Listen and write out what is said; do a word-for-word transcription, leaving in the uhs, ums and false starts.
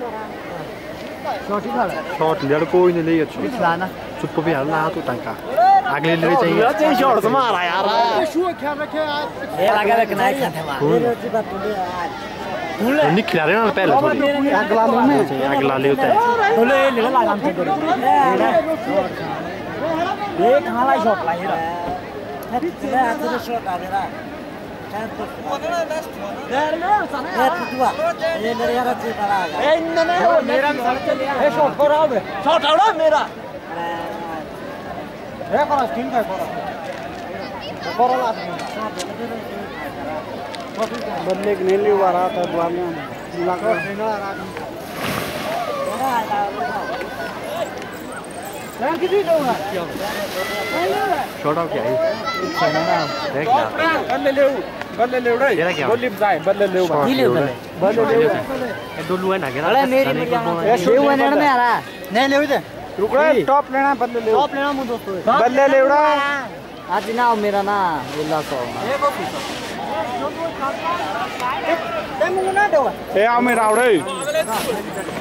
shot ही खा shot लिया कोई नहीं ले अच्छी खिलाना चुप भी हल्ला तो टंका अगले ले चाहिए ये शॉट से मारा यार शू ख्याल रखे यार ये लगा रखना है खाते मार नहीं खिला रहे ना पहले थोड़ी अगला में अगला ले होता है तो ले ले लगा हम से ये कहां ला शॉट ला ये मैं आज से शॉट आ रहा ये मेरे यार अच्छी तरह ए नहीं मेरा ए शॉट कर रहा है शॉट आ रहा मेरा ए करा स्किन का करा करा ला बदले के नहीं हुआ रहा था द्वार में लगा नहीं आ रहा यार कितनी होगा शॉट आउट क्या है देख यार बल्ले ले बल्ले ले उड़ाई गोली जाए बल्ले ले बल्ले बल्ले ले डोलू है ना क्या अरे मेरी ये शू है नेड़ में आ रहा नहीं ले उधर रुक रहा है टॉप लेना बल्ले ले टॉप लेना मुझे दोस्तों बल्ले ले उड़ा आज ना मेरा ना इल्ला सो ए आ मेरा उड़ाई